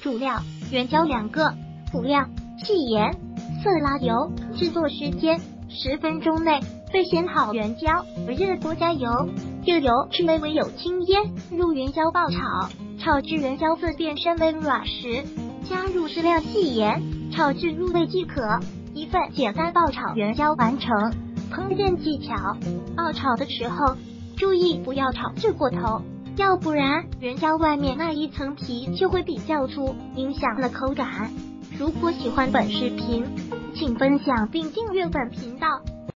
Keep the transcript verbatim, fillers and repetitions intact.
主料原胶两个，辅料细盐、色拉油。制作时间十分钟内备选好原胶，热锅加油，热油至微微有青烟，入原胶爆炒，炒至原胶色变深微软时，加入适量细盐，炒至入味即可。一份简单爆炒原胶完成。烹饪技巧：爆炒的时候注意不要炒至过头，要不然原胶外面那一层皮就会比较粗，影响了口感。如果喜欢本视频，请分享并订阅本频道。